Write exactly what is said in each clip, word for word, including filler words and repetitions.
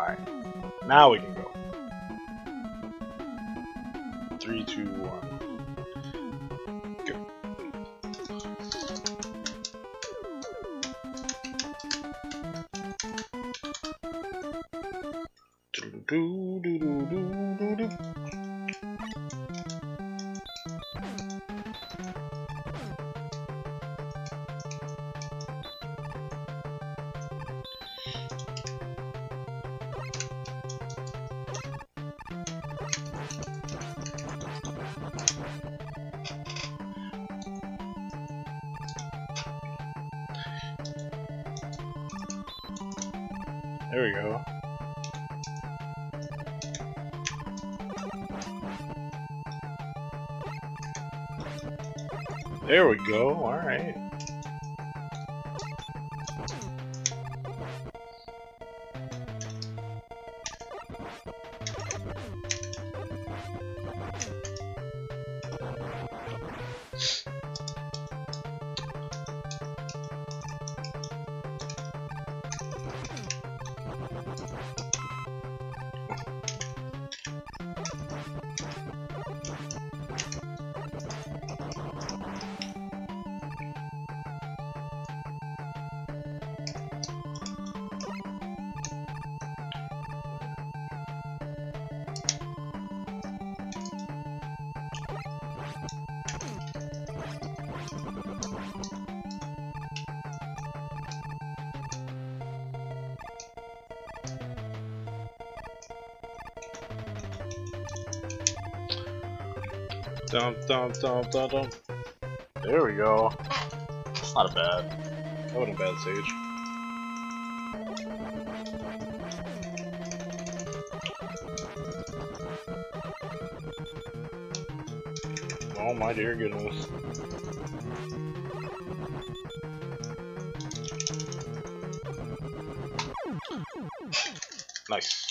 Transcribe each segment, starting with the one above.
Alright. Now we can go. Three, two, one. Go. Do, do, do, do, do, do. There we go. There we go, alright. Dum dum dum dum dum. There we go. That's not a bad. That wasn't a bad stage. Oh my dear goodness. Nice.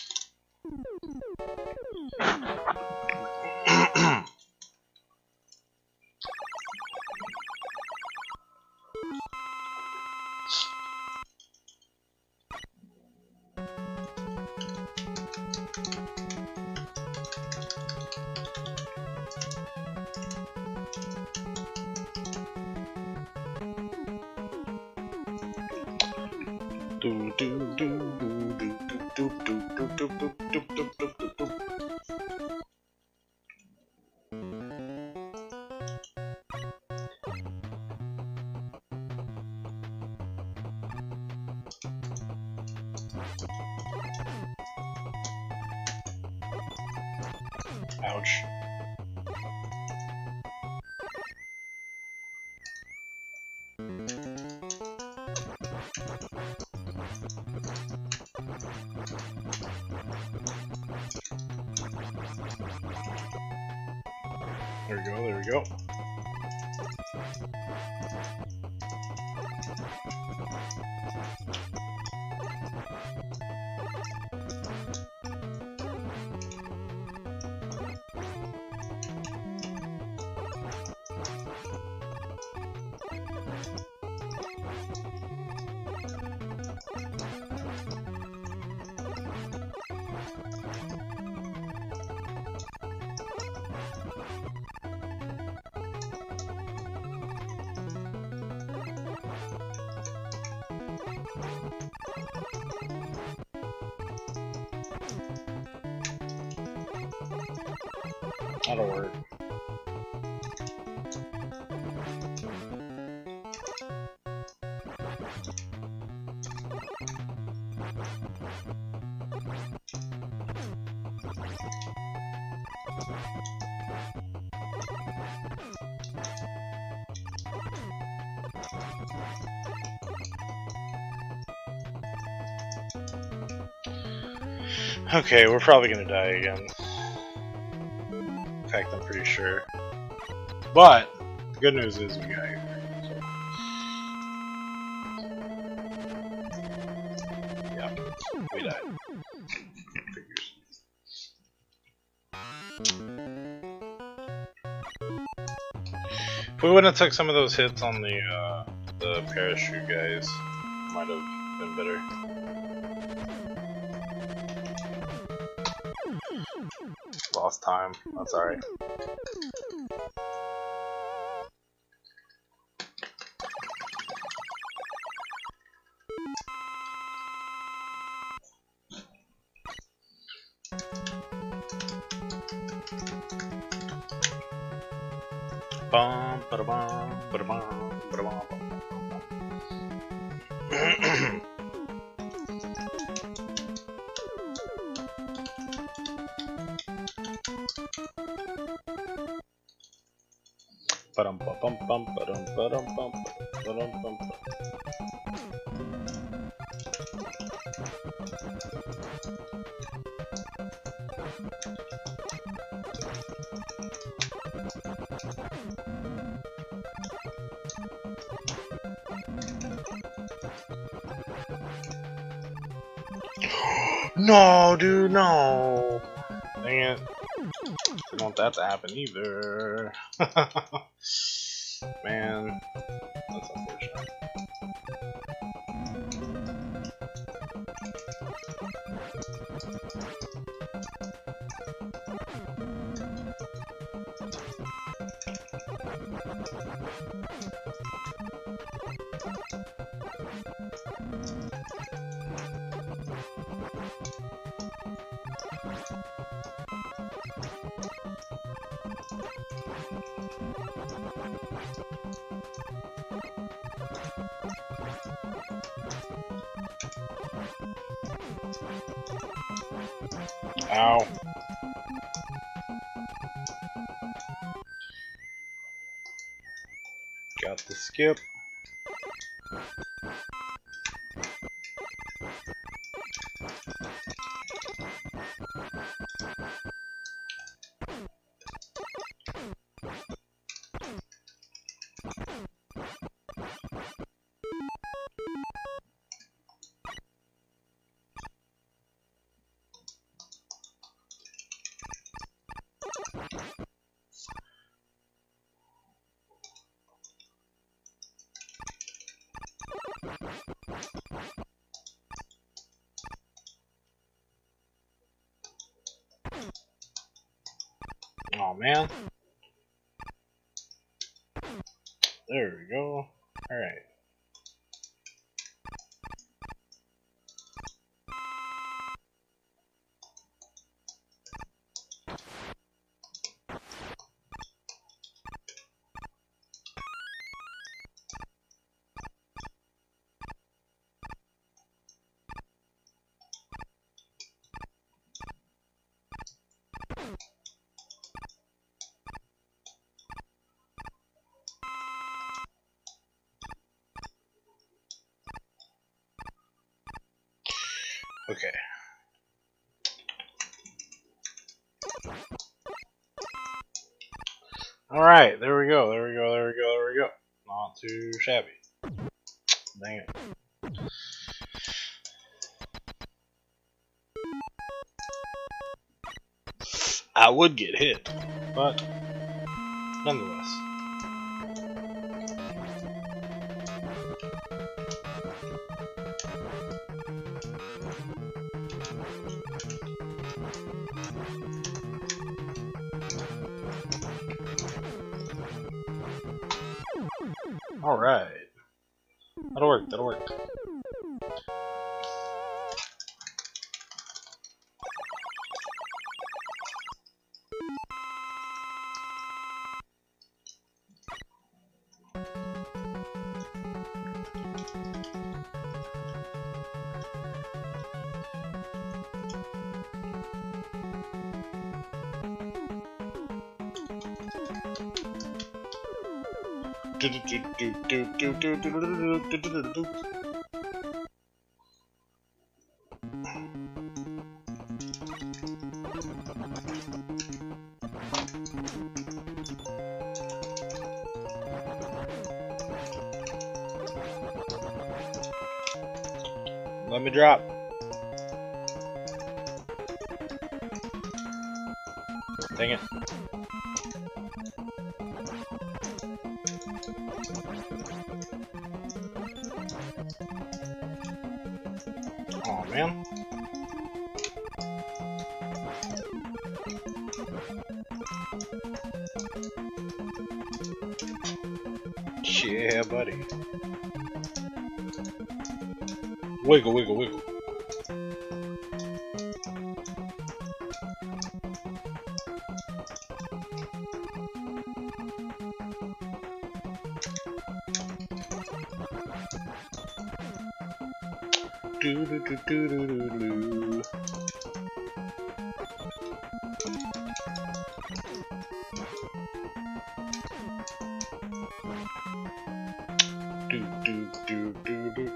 Do do do do do do do do do do do do do do. Ouch. There we go, there we go. That'll work. Okay, we're probably gonna die again. In fact, I'm pretty sure. But the good news is we got here. So. Yeah, we died. Figures. If we wouldn't have took some of those hits on the uh, the parachute guys, might have been better. lost time. That's alright. Bum, ba bum, ba bum, ba bum. Ba-dum, ba-bum, bum, ba-dum, ba-dum, bum, ba-dum, bum, bum. No, dude, no. Dang it. Don't want that to happen either. Man, that's unfortunate. Ow. Got the skip. Oh man. There we go. Alright. Okay. Alright, there we go, there we go, there we go, there we go. Not too shabby. Dang it. I would get hit, but nonetheless. Alright. That'll work, that'll work. Do do do do do do do do do do do do. Let me drop. Dang it. Oh man. Yeah, buddy. Wiggle, wiggle, wiggle. Do do do do do do do. Do do do do do.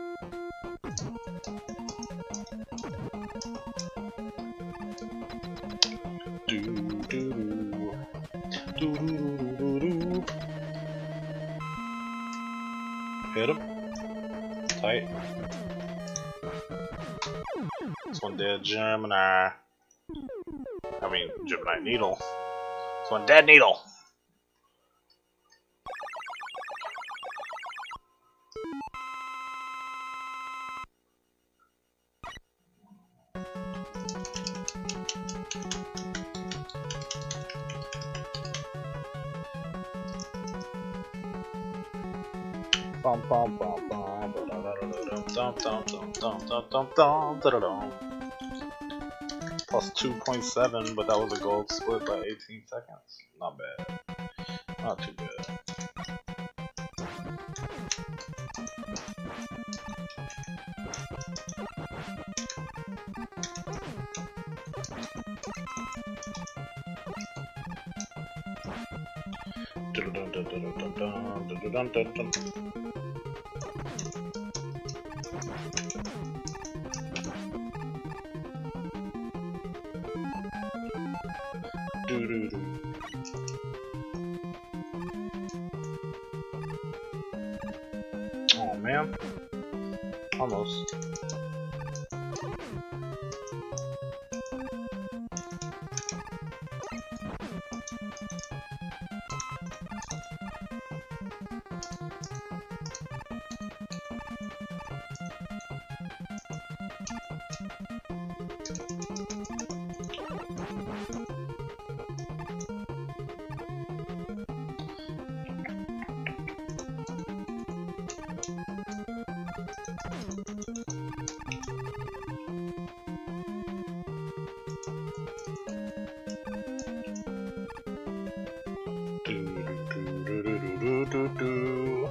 Do do do do do do do. Hit him. Tight. This one dead Gemini. I mean Gemini Needle. This one dead Needle. Bum bum bum bum dum dum dum dum dum dum dum dum dum. Plus two point seven, but that was a gold split by eighteen seconds. Not bad. Not too bad. Dun dun dun dun dun dun dun dun dun. Oh man, almost. Do, do, do.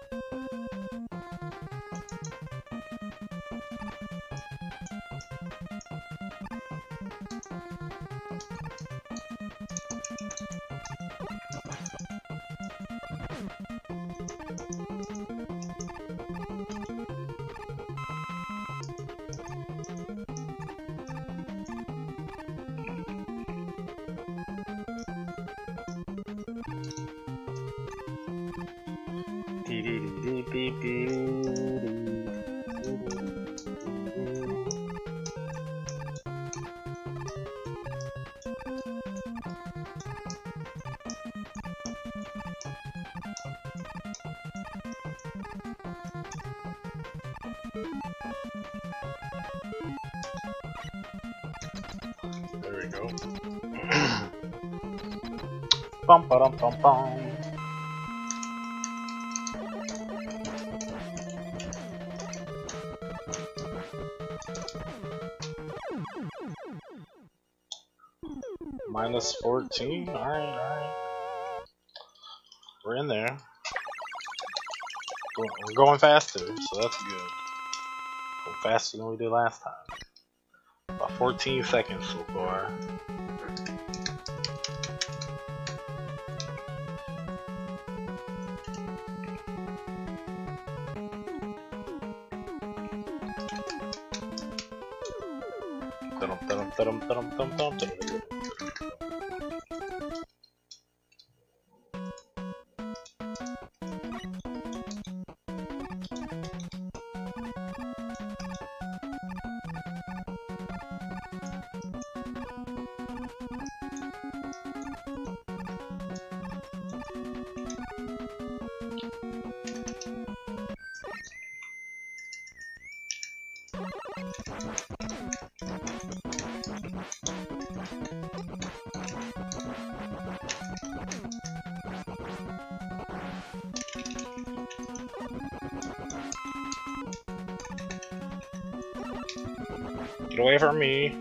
Do, do, do, do, do. There we go. Bum ba dum bum bum. Minus fourteen. All right, all right. We're in there. We're, we're going faster, so that's good. Go faster than we did last time. About fourteen seconds so far. Dum dum dum dum dum dum dum. Get away from me.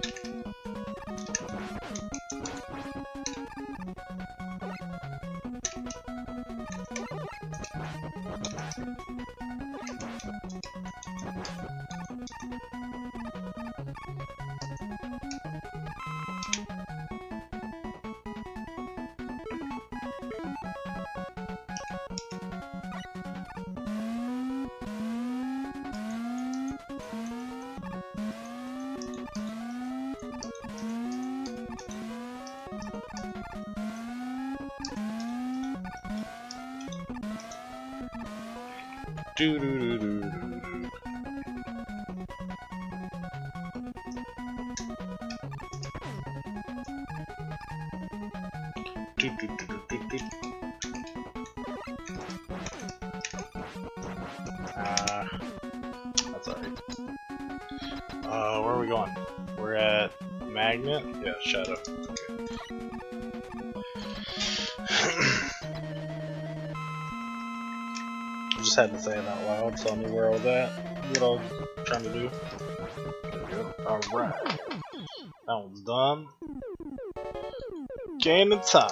Do do do do do. Do do do do do. Ah, that's alright. Uh, where are we going? We're at Magnet? Yeah, Shadow. Okay. I just had to say it out loud so I knew where I was at, what I was trying to do. There we go. Alright. That one's done. Gaining time.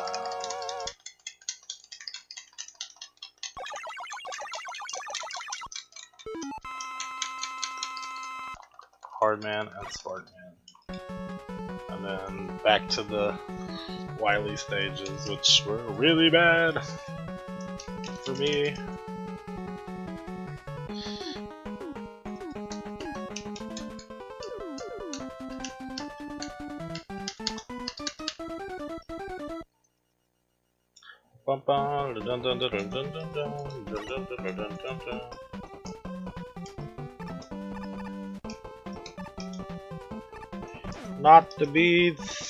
Hardman and Sparkman. And then back to the Wily stages, which were really bad for me. Bum bum dun dun dun dun dun dun dun dun dun dun dun dun. Not the beads.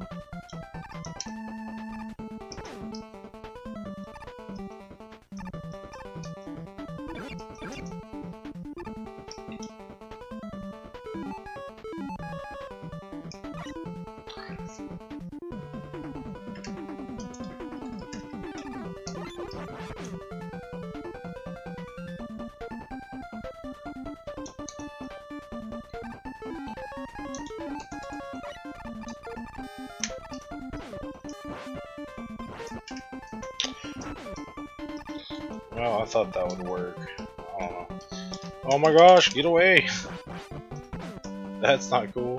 Well, I thought that would work. I don't know. Oh my gosh, get away! That's not cool.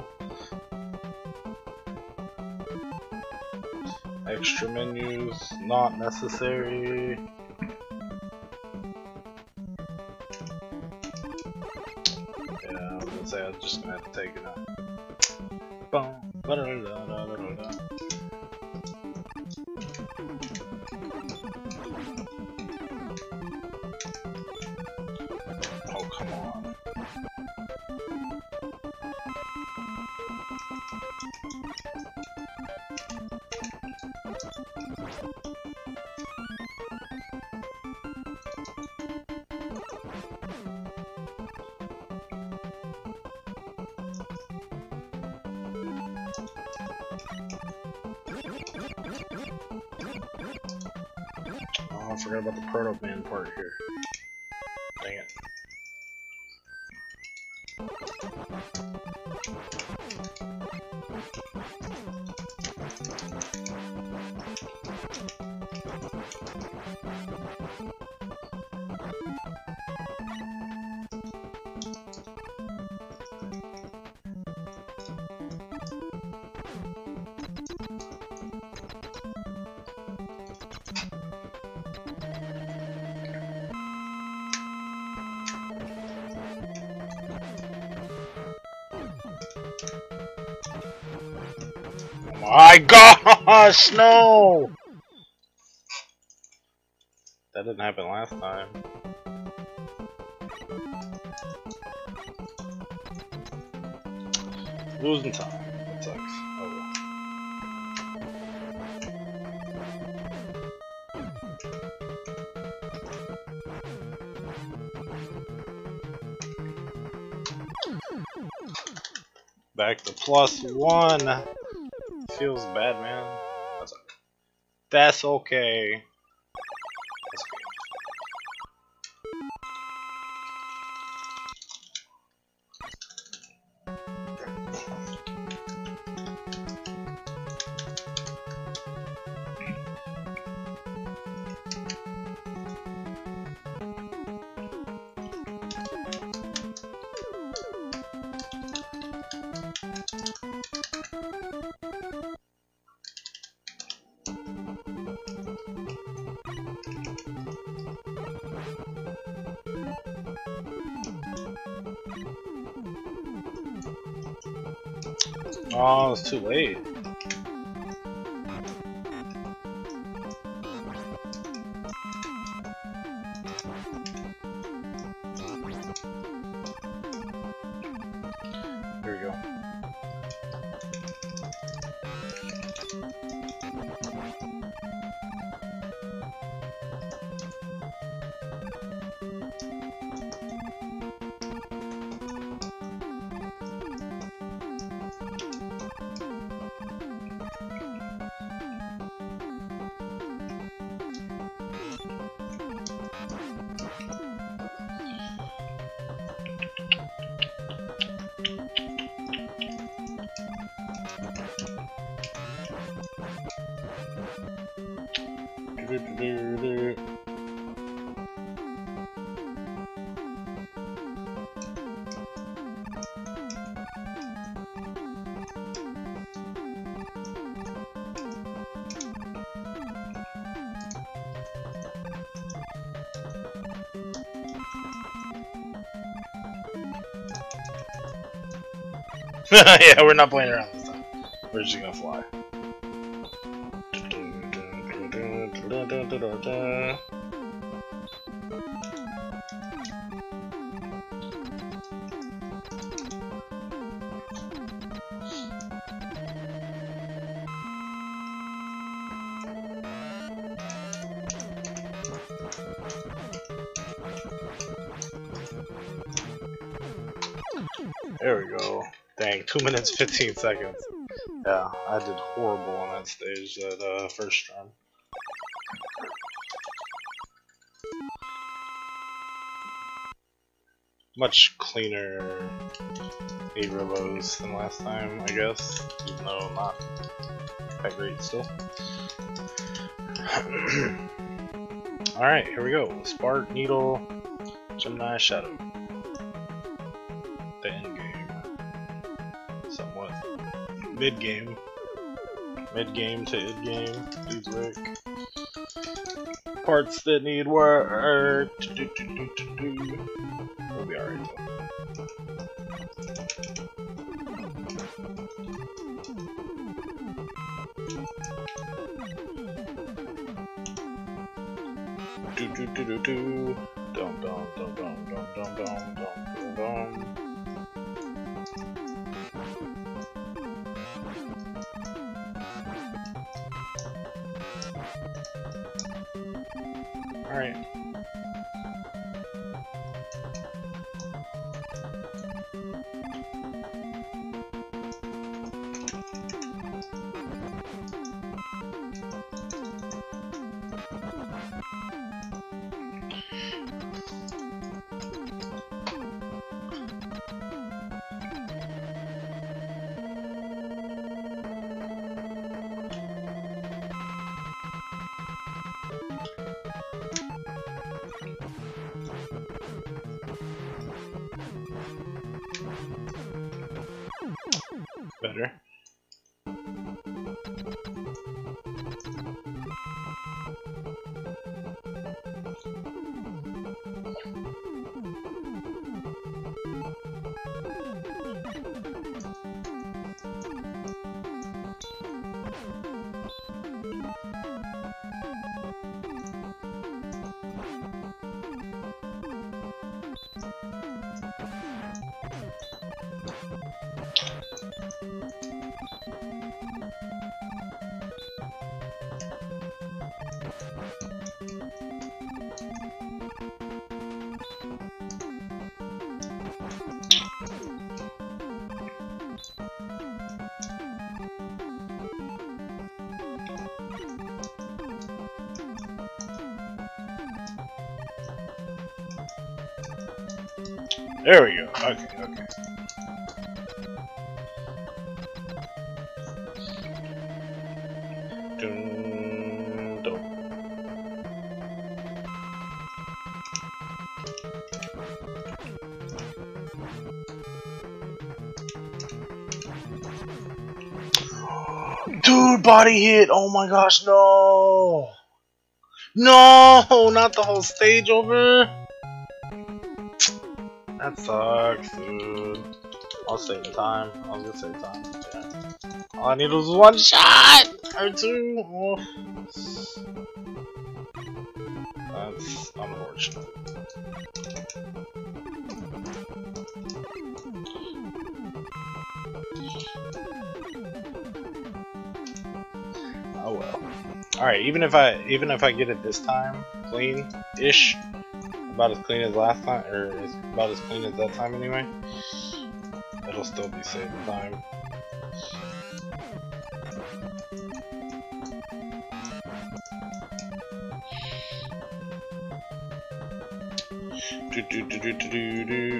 Extra menus, not necessary. Yeah, I was gonna say I was just gonna have to take it out. Boom. Ba-da-da-da-da-da-da. Oh, come on. Oh, I forgot about the Proto Man part here. Dang it. My gosh, no! That didn't happen last time. Losing time. That sucks. Oh well. Back to plus one. Feels bad, man. That's okay. That's okay. That's okay. Oh, it's too late. Here we go. Yeah, we're not playing around this time. We're just gonna fly. There we go. Dang, two minutes fifteen seconds. Yeah, I did horrible on that stage that uh, first run. Much cleaner A-Robos than last time, I guess, even though not that great still. Alright, here we go. Spark, Needle, Gemini, Shadow. The end game. Somewhat. Mid game. Mid game to id game. Dude's work. Parts that need work. We'll be alright though. Do do do do do. Dum dum dum dum dum dum dum dum dum. All right. Better. There we go. Okay, okay. Dun, dun. Dude, body hit! Oh my gosh, no! No! Not the whole stage over! That sucks, dude. I'll save the time. I was gonna save time. Yeah. All I needed was one shot! Or two! Oh. That's unfortunate. Oh well. Alright, even if I even if I get it this time clean-ish, about as clean as last time, or as, about as clean as that time anyway, it'll still be saving time. Do do do do do do do.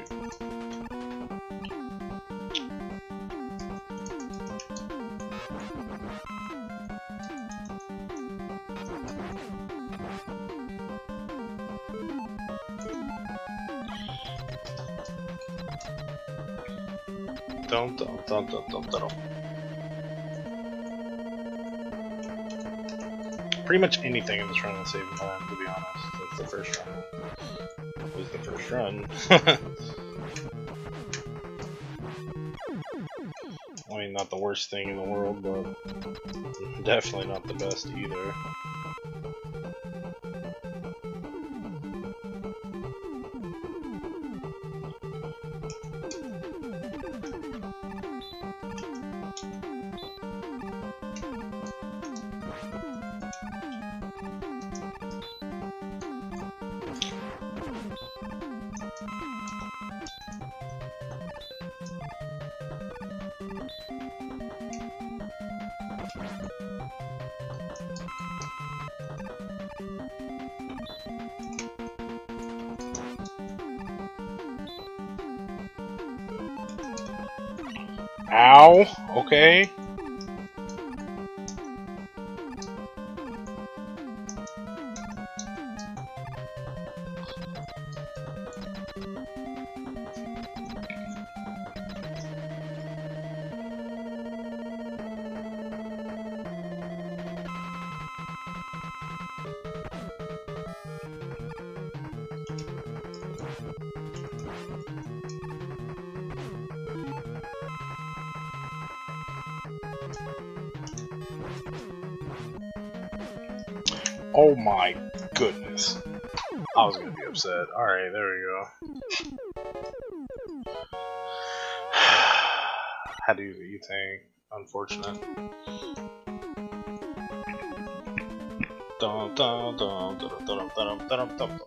Dum dum dum dum dum dum. Pretty much anything in this run is saving time, to be honest. That's the first run. It was the first run. I mean, not the worst thing in the world, but definitely not the best either. Ow! Okay. Oh my goodness. I was gonna be upset. Alright, there we go. Had to use the E-Tank. Unfortunate. Dum dum dum dum dum dum dum dum dum.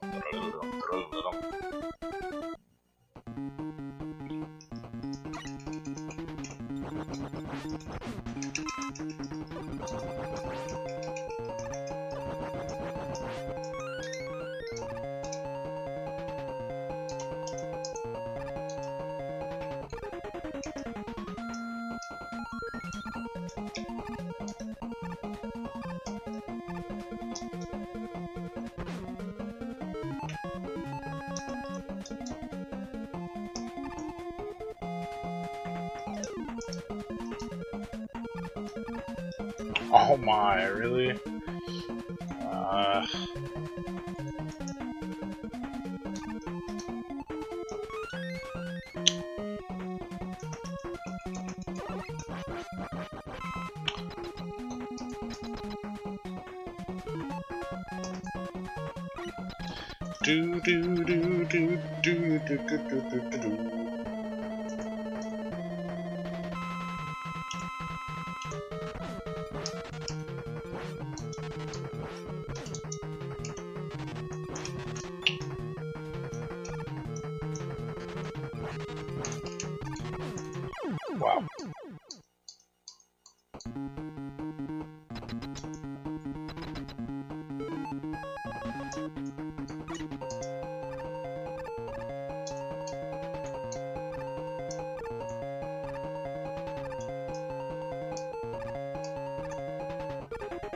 Oh my, really? Uh... Do do do do do do do do do do. Wow.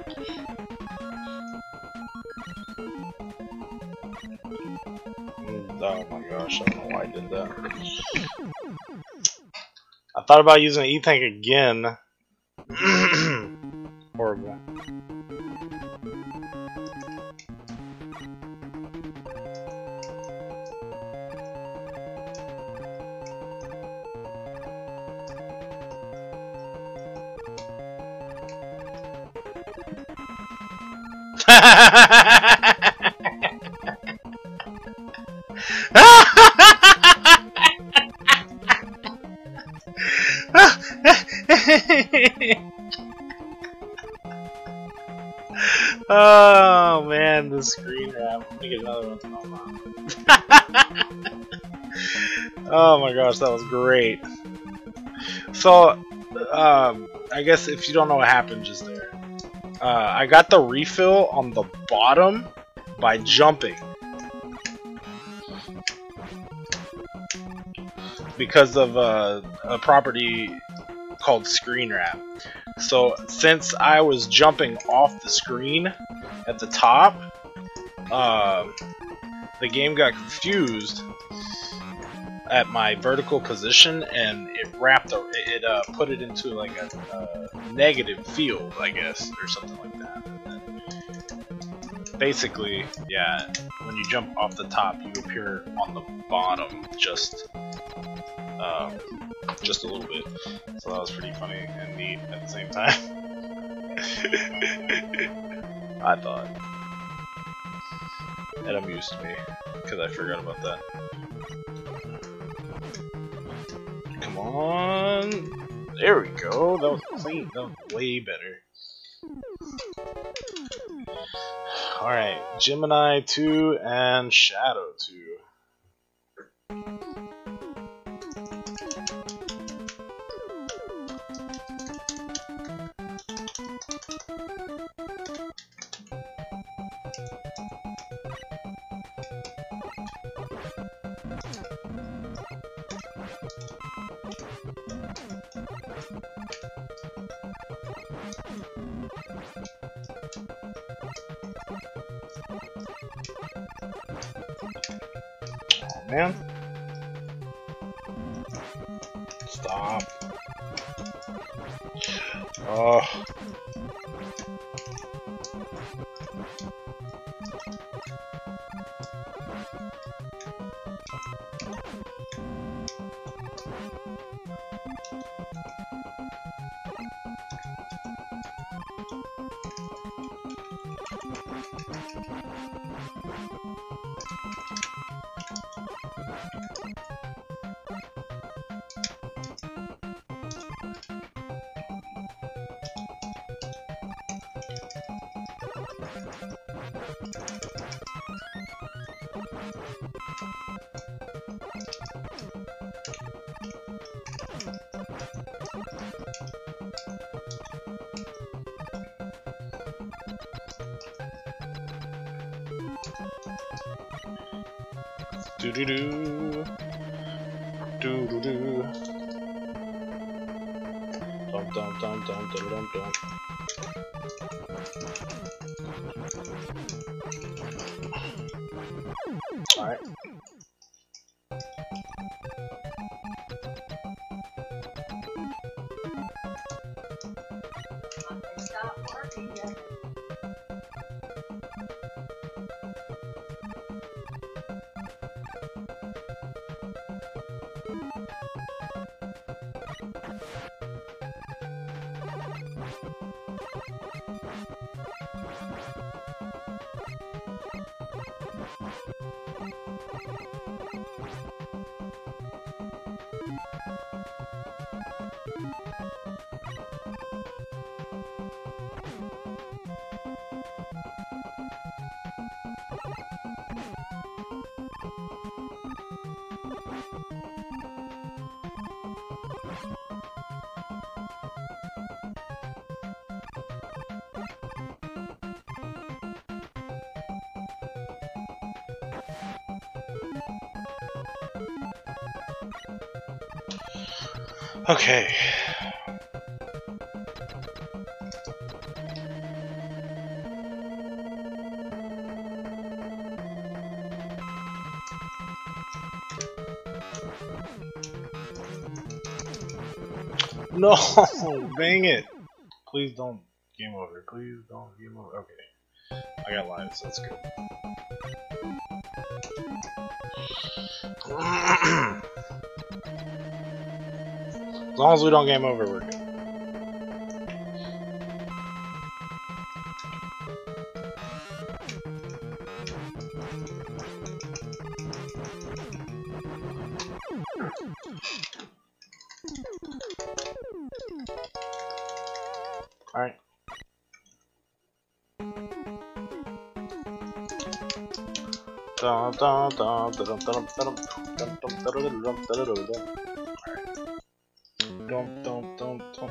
Oh my gosh, I don't know why I did that. I thought about using E-Tank again. Horrible. Oh man, the screen wrap. Let me get another one. Oh my gosh, that was great. So, um, I guess if you don't know what happened just there, uh, I got the refill on the bottom by jumping. Because of uh, a property called screen wrap. So since I was jumping off the screen at the top, uh, the game got confused at my vertical position, and it wrapped the, it uh, put it into like a, a negative field, I guess, or something like that. Basically, yeah, when you jump off the top, you appear on the bottom just um, just a little bit. So that was pretty funny and neat at the same time. I thought. It amused me, because I forgot about that. Come on! There we go! That was clean. That was way better. Alright, Gemini two and Shadow two. Man. Stop. Oh. Do do do do do do. Dum dum dum dum dum dum dum. All right. Stop working yet. Okay. No, dang it. Please don't game over. Please don't game over. Okay. I got lives, so that's good. As long as we don't game over, we're good. Alright. Don't, don't, don't, don't.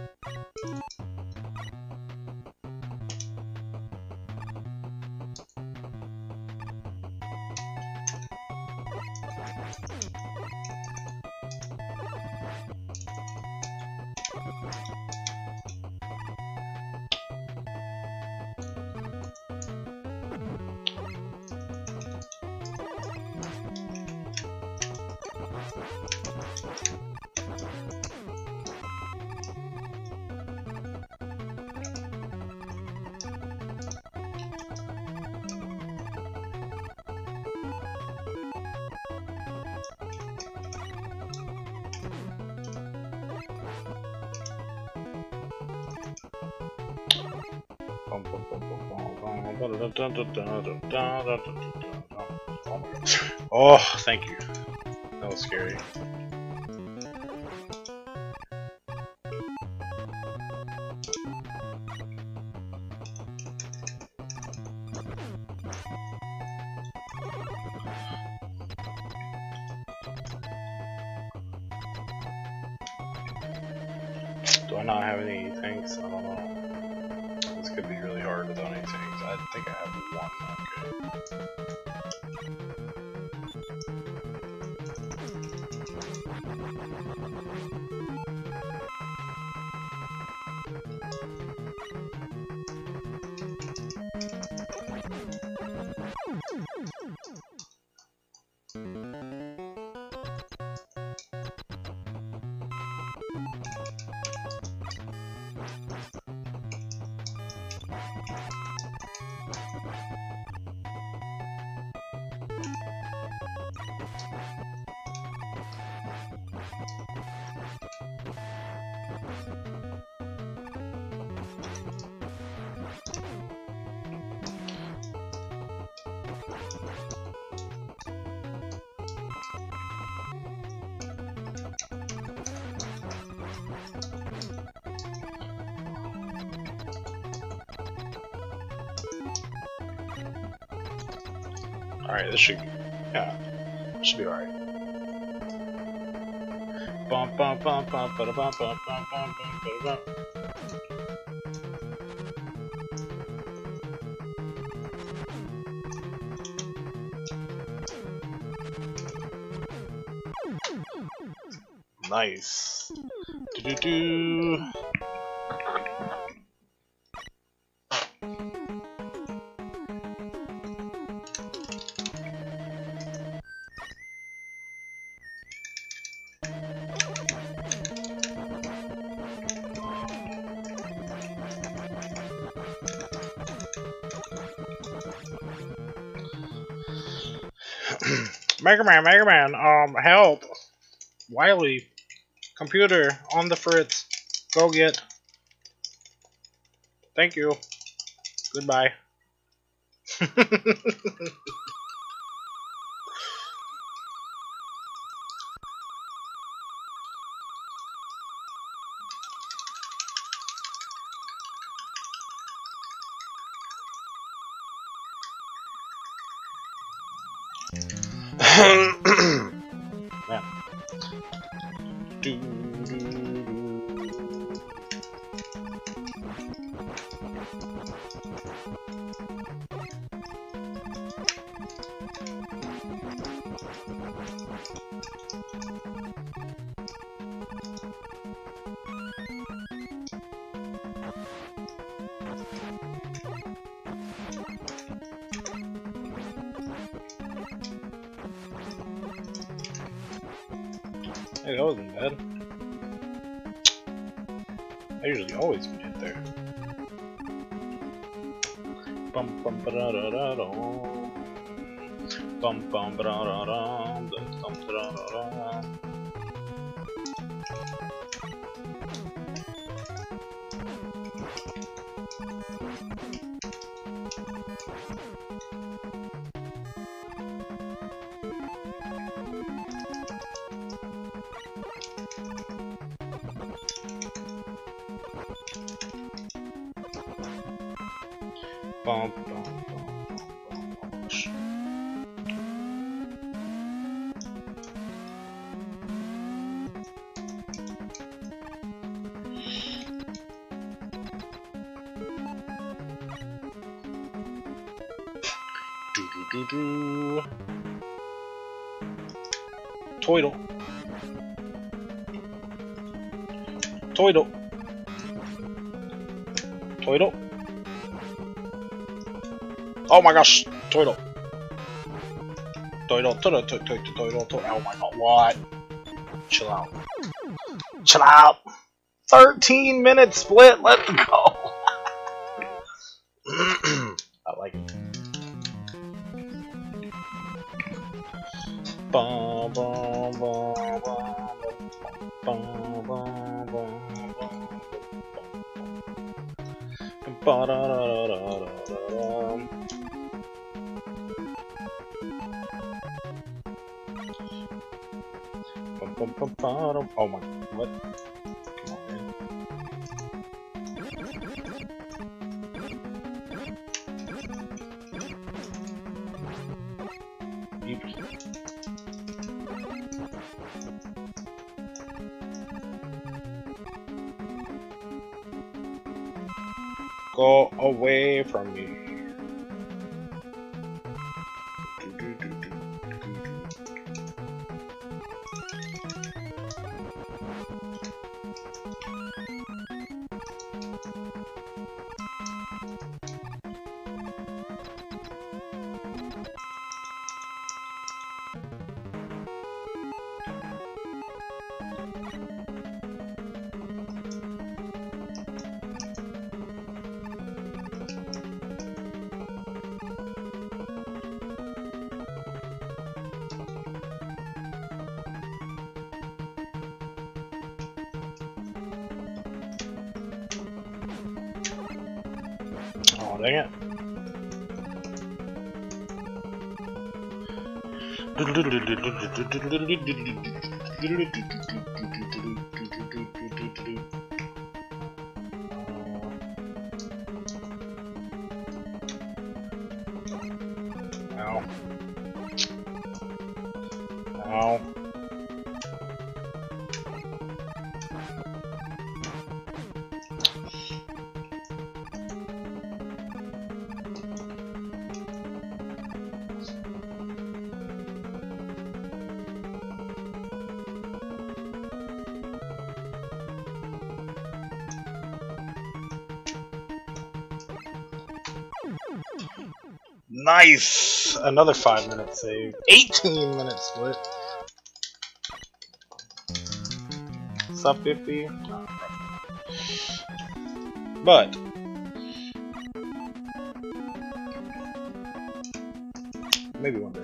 Oh, thank you. That was scary. Do I not have any tanks? I don't know. This could be really hard without any tanks. I think I have one. Okay. Alright, this should, yeah, should be alright. Bum bum bum bum bum bum bum bum bum bum. Nice. Do do do. Mega Man, Mega Man, um, help! Wily, computer, on the fritz. Go get. Thank you. Goodbye. Man. Do, do, do. Hey, that wasn't bad. I usually always get there. Bum bum ba da da da da. Bum bum ba da da da. Dum dum da da da. Bum, bum, bum, bum, bum. Do do do do. Toidle. Toidle. Toidle. Oh my gosh, Toidle. Toidle, Toidle, Toidle, Toidle, Toidle. Oh my god, what? Chill out. Chill out. thirteen minute split, let's go. I like it. Bum, bum, bum, bum, bum, bum, bum, ba da da da da da da. Bum, bum, bum, bum. Oh my, what? Come on, man. Go away from me. Oh, dang it. Ow. Ow. Nice! Another five minute save. eighteen minute split. Sub fifty. But maybe one day.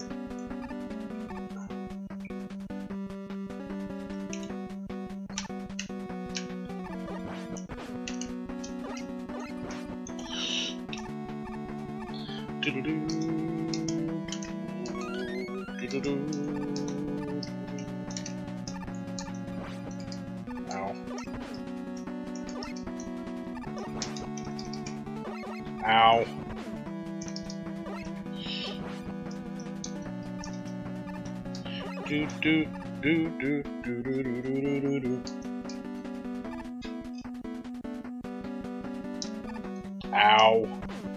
Do-do-do. Do-do-do. Ow. Ow. Do do do do do do do do do do. Ow.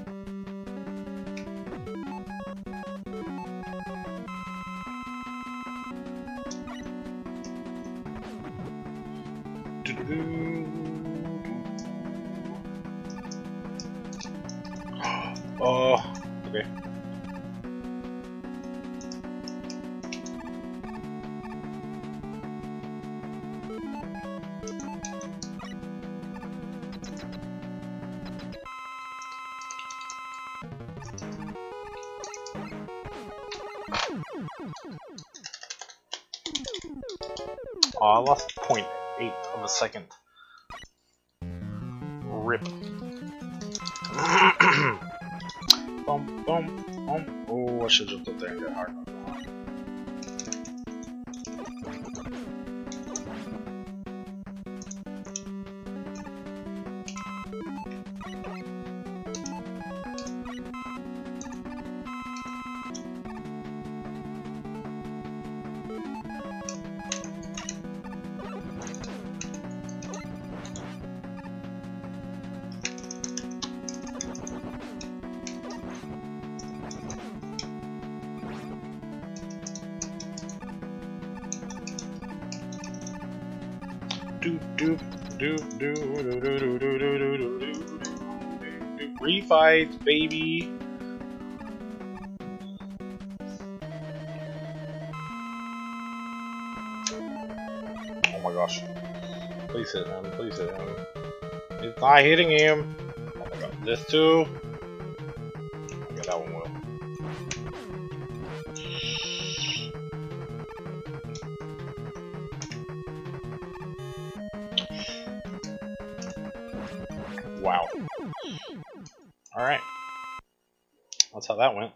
Oh, okay. Oh, I lost zero point eight of a second. Rip. Bum, bum, bum. Oh, I should have jumped up there and got hard. Do do do do do do do do do do do do. Refight, baby. Oh my gosh! Please hit him! Please hit him! It's not hitting him. Oh my god! This too. Okay, that one will. Wow. Alright. That's how that went.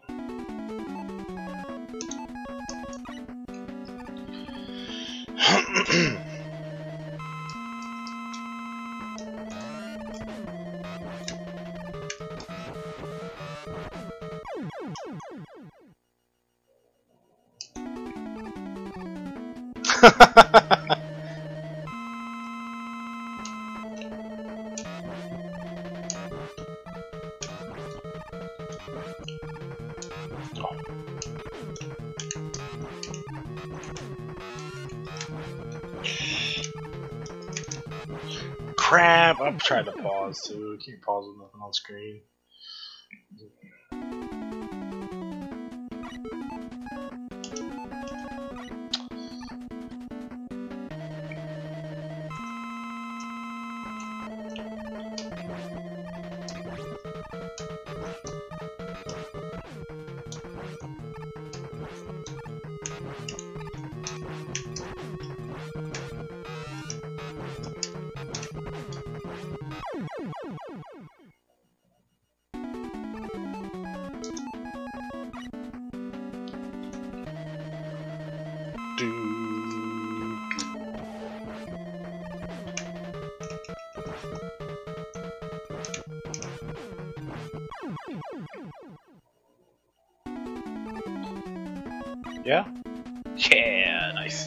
Crap! I'm trying to pause too. I can't pause with nothing on screen. Yeah? Yeah, nice.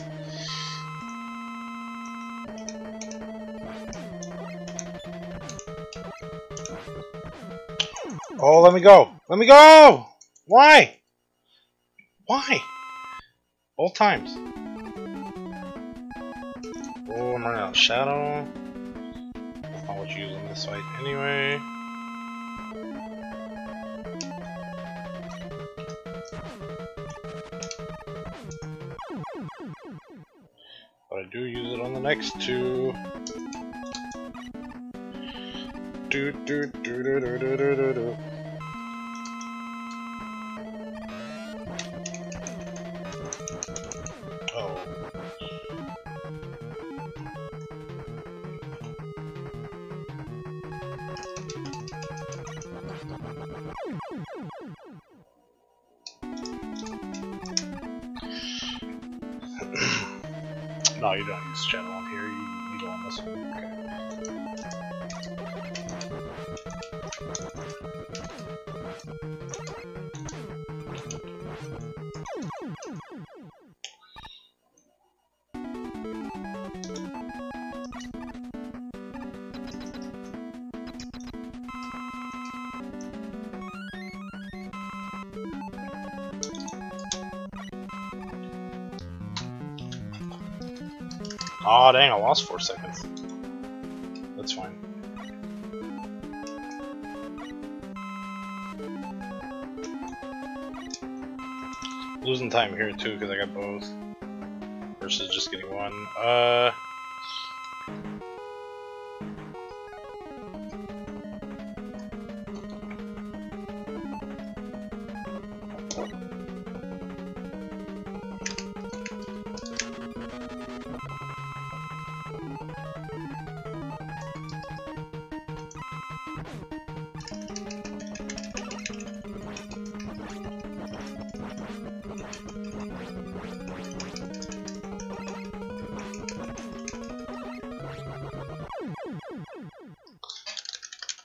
Oh, let me go! Let me go! Why? Why? Both times. Oh, I'm running out of shadow. That's not what you use in this fight anyway. But I do use it on the next two. Do do do do do do do do do. Oh. No, you don't use channel on here. You, you don't on this one. Okay. Aw, oh, dang, I lost four seconds. That's fine. Losing time here too, because I got both. Versus just getting one. Uh...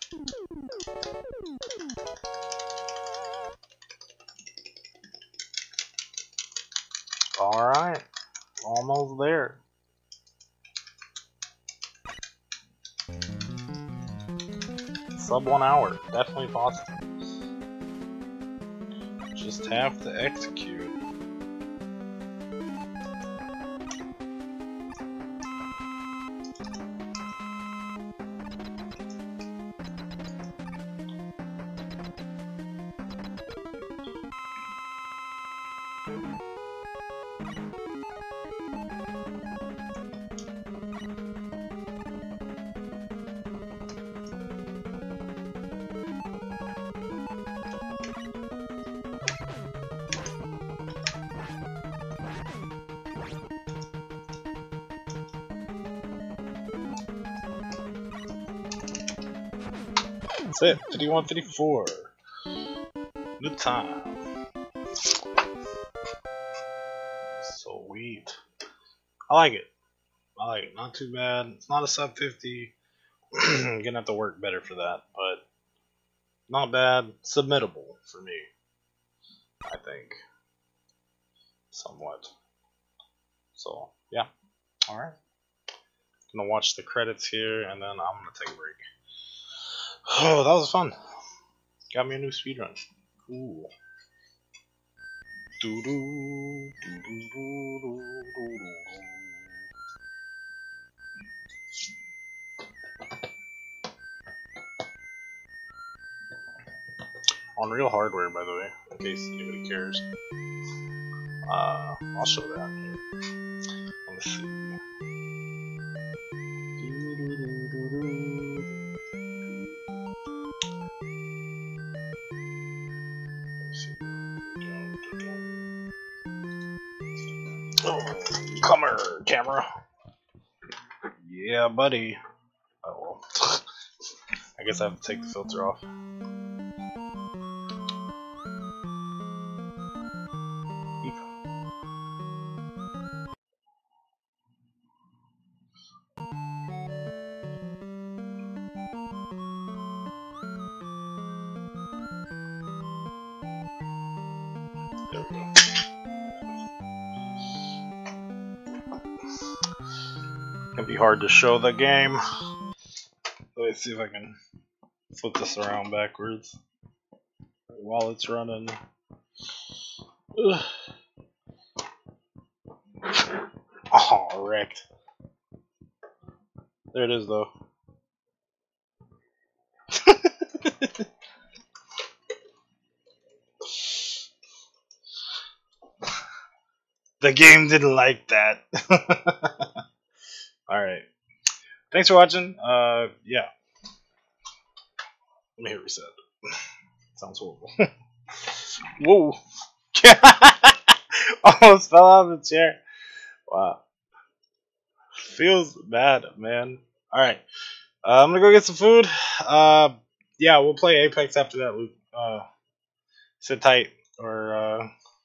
Alright, almost there. Sub one hour, definitely possible. Just have to execute. That's it, fifty-one fifty-four. Good time. Sweet. I like it. I like it. Not too bad. It's not a sub fifty. I'm gonna have to work better for that, but not bad. Submittable for me, I think. Somewhat. So, yeah. Alright. Gonna watch the credits here, and then I'm gonna take a break. Oh, that was fun. Got me a new speedrun. Cool. Doo doo doo doo doo doo doo. Unreal Hardware, by the way, in case anybody cares. Uh, I'll show that here. Let's see. Oh, come here, camera. Yeah, buddy. Oh well. I guess I have to take the filter off. There we go. Can be hard to show the game. Let me see if I can flip this around backwards while it's running. Ugh. Oh, wrecked. There it is, though. The game didn't like that. Alright. Thanks for watching. Uh, yeah. Let me hit reset. Sounds horrible. Whoa. Almost fell out of the chair. Wow. Feels bad, man. Alright. Uh, I'm gonna go get some food. Uh, yeah, we'll play Apex after that, Luke. Uh, sit tight. Or, uh...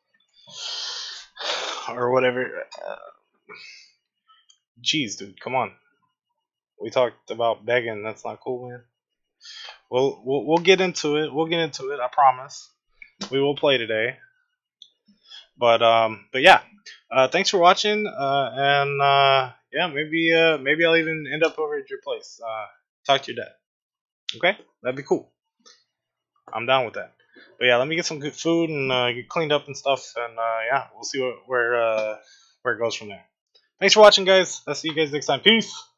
or whatever. Uh, Jeez, dude, come on. We talked about begging. That's not cool, man. We'll, we'll we'll get into it. We'll get into it. I promise. We will play today. But um, but yeah. Uh, thanks for watching. Uh, and uh, yeah, maybe uh, maybe I'll even end up over at your place. Uh, talk to your dad. Okay, that'd be cool. I'm down with that. But yeah, let me get some good food and uh, get cleaned up and stuff. And uh, yeah, we'll see what, where uh, where it goes from there. Thanks for watching, guys. I'll see you guys next time. Peace.